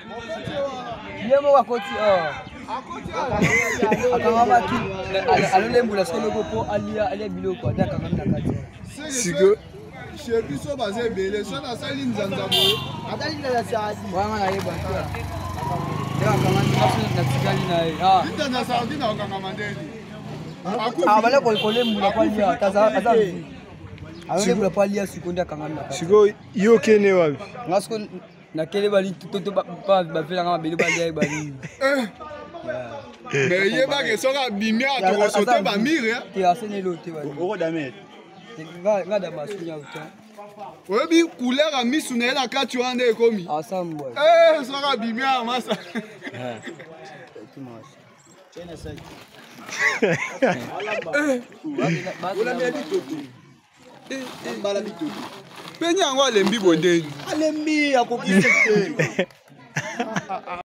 Yemo wakoti akangama ki alolembula solo ko alia biloko adaka ngam nakati Sigo chez biso baze belé so na sali nzanza boye atali na saadi wanga na yeba kwa ndio akangama na tikali na nzanza saadi na okanga mandeli bale kolembula kwa lia taza alolembula kwa lia sikundi akangama nakati Sigo yo kene wapi ngasko na kele bali toto ba fela ngama beli bali bali mais yeba ke soka bimia to sauter ba mire ti asene lote bali Oko damet. nga da masunya uta oyebi couleur a misu na la kati wana ekomi asamba soka bimia masa Penya yango alembi bodeni. Alembi akokise.